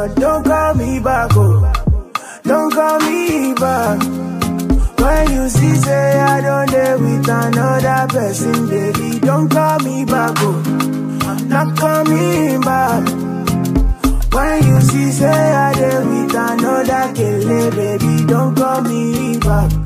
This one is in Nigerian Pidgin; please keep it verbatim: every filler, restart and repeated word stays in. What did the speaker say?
but don't call me back, oh. Don't call me back. When you see say I don't dare with another person, baby, don't call me back, oh. I'm not coming back. When you see say I dare with another killer, baby, don't call me back.